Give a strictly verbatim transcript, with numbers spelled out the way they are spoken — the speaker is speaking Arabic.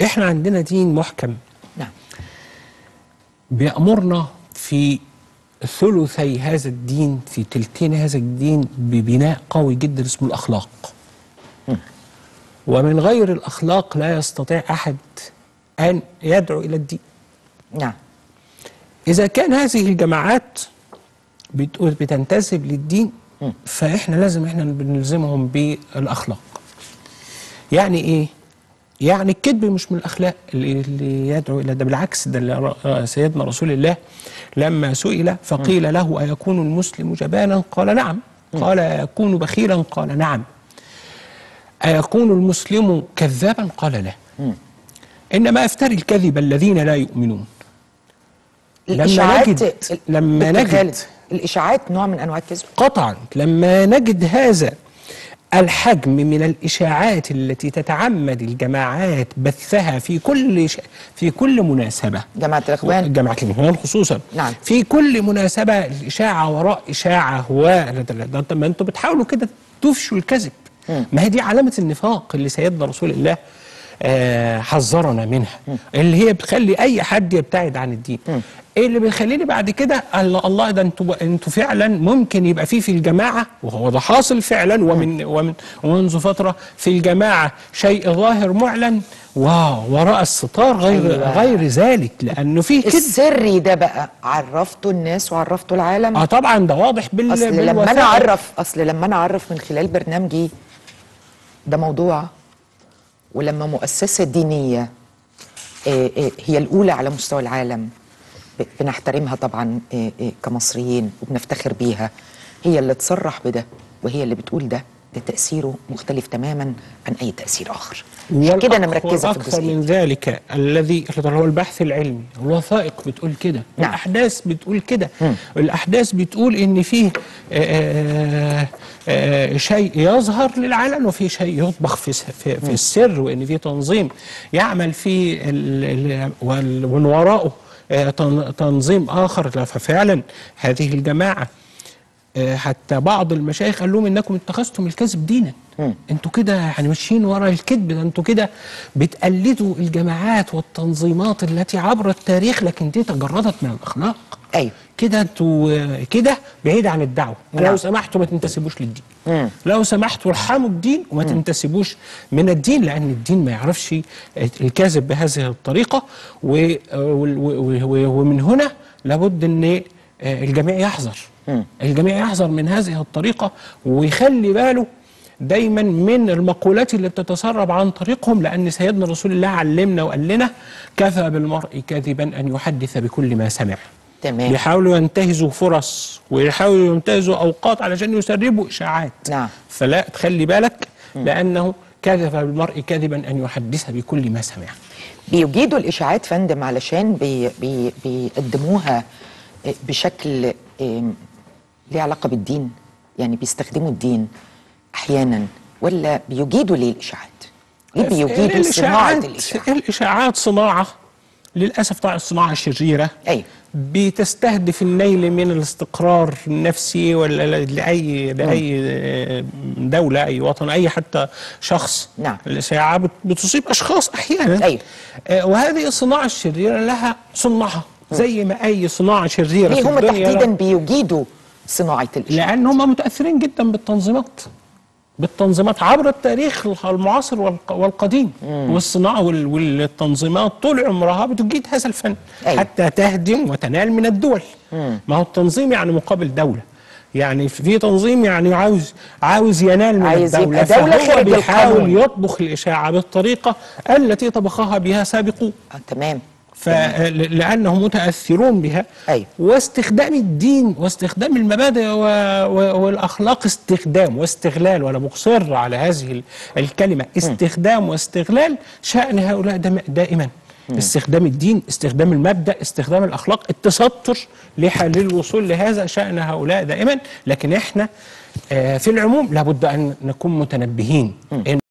احنا عندنا دين محكم. نعم. بيأمرنا في ثلثي هذا الدين، في تلتين هذا الدين، ببناء قوي جدا اسمه الأخلاق. م. ومن غير الأخلاق لا يستطيع أحد أن يدعو إلى الدين. نعم. إذا كان هذه الجماعات بتقول بتنتسب للدين، م. فإحنا لازم إحنا بنلزمهم بالأخلاق. يعني إيه؟ يعني الكذب مش من الأخلاق اللي, اللي يدعو إلى ده، بالعكس، ده سيدنا رسول الله لما سئل فقيل له أيكون المسلم جبانا؟ قال نعم. قال أيكون بخيلا؟ قال نعم. أيكون المسلم كذابا؟ قال لا. إنما أفتري الكذب الذين لا يؤمنون. لما نجد لما نجد الإشاعات نوع من أنواع الكذب قطعا. لما نجد هذا الحجم من الإشاعات التي تتعمد الجماعات بثها في كل ش... في كل مناسبة، جماعة الإخوان جماعة الإخوان خصوصا، نعم. في كل مناسبة الإشاعة وراء إشاعة، و ما أنتم بتحاولوا كده تفشوا الكذب. م. ما هي دي علامة النفاق اللي سيدنا رسول الله آه حذرنا منها، م. اللي هي بتخلي أي حد يبتعد عن الدين. م. ايه اللي بيخليني بعد كده الله ده انتوا انتوا فعلا ممكن يبقى فيه في الجماعه، وهو ده حاصل فعلا، ومن ومن ومنذ فتره في الجماعه شيء ظاهر معلن ووراء الستار غير أيوة. غير ذلك، لانه فيه كده السري ده بقى عرفته الناس وعرفته العالم. اه طبعا ده واضح بال اصل لما انا اعرف اصل لما انا اعرف من خلال برنامجي ده موضوع، ولما مؤسسه دينيه هي الاولى على مستوى العالم بنحترمها طبعا كمصريين وبنفتخر بيها، هي اللي تصرح بده وهي اللي بتقول ده، ده تأثيره مختلف تماما عن أي تأثير آخر. عشان كده أنا مركزة في الجزئية. أكثر من ذلك الذي هو البحث العلمي، الوثائق بتقول كده، نعم. الأحداث بتقول كده، الأحداث بتقول إن فيه آآ آآ شيء يظهر للعلن وفي شيء يطبخ في, في, في السر، وإن فيه تنظيم يعمل فيه ومن وراءه تنظيم آخر. ففعلا هذه الجماعة حتى بعض المشايخ قال لهم انكم اتخذتم الكذب دينا، انتوا كده يعني ماشيين ورا الكذب ده، انتوا كده بتقلدوا الجماعات والتنظيمات التي عبر التاريخ، لكن دي تجردت من الاخلاق. ايوه كده انتوا كده بعيد عن الدعوه. نعم. لو سمحتوا ما تنتسبوش للدين. مم. لو سمحتوا ارحموا الدين وما مم. تنتسبوش من الدين، لان الدين ما يعرفش الكذب بهذه الطريقه. ومن هنا لابد ان الجميع يحذر. مم. الجميع يحذر من هذه الطريقه، ويخلي باله دايما من المقولات اللي بتتسرب عن طريقهم، لان سيدنا رسول الله علمنا وقال لنا كفى بالمرء كذبا ان يحدث بكل ما سمع. تمام. بيحاولوا ينتهزوا فرص ويحاولوا ينتهزوا اوقات علشان يسربوا اشاعات. نعم. فلا تخلي بالك، لانه كذب بالمرء كذبا ان يحدث بكل ما سمع. بيجيدوا الاشاعات فندم علشان بي بي بيقدموها بشكل ليه علاقه بالدين، يعني بيستخدموا الدين احيانا، ولا بيجيدوا ليه الاشاعات؟ ليه بيجيدوا صناعه الاشاعات؟ الاشاعات صناعه للاسف، طبعا الصناعه الشريره. ايوه. بتستهدف النيل من الاستقرار النفسي ولا لاي لاي دوله، اي وطن، اي حتى شخص. نعم. الاشاعه بتصيب اشخاص احيانا. ايوه. وهذه الصناعه الشريره لها صنعها زي ما اي صناعه شريره ليه في هم تحديدا بيجيدوا صناعه الاشاعات؟ لان هم متاثرين جدا بالتنظيمات بالتنظيمات عبر التاريخ المعاصر والقديم. مم. والصناعه والتنظيمات طول عمرها بتجيد هذا الفن. أيوة. حتى تهدم وتنال من الدول. مم. ما هو التنظيم يعني مقابل دوله، يعني في تنظيم يعني عاوز عاوز ينال من عايز الدوله، يبقى دولة فهو بيحاول يطبخ الاشاعه بالطريقه التي طبخها بها سابقون. آه تمام. فلأنهم متأثرون بها. أيوة. واستخدام الدين واستخدام المبادئ والأخلاق استخدام واستغلال، وأنا مصر على هذه الكلمة، استخدام واستغلال شأن هؤلاء دائما. م. استخدام الدين، استخدام المبدأ، استخدام الأخلاق، التستر للوصول لهذا شأن هؤلاء دائما. لكن احنا في العموم لابد أن نكون متنبهين.